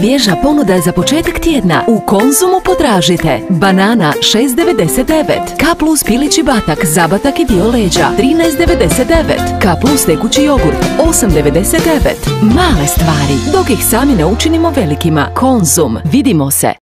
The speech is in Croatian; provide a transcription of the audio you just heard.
Svježa ponuda za početak tjedna. U Konzumu potražite. Banana 6,99. K plus pilići batak, zabatak i dio leđa 13,99. K plus tekući jogurt 8,99. Male stvari, dok ih sami ne učinimo velikima. Konzum. Vidimo se.